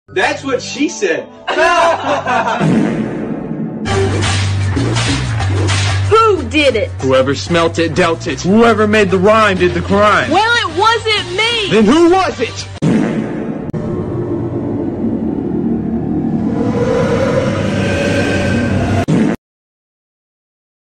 That's what she said. Who did it? Whoever smelt it, dealt it. Whoever made the rhyme did the crime. Well, it wasn't me! Then who was it?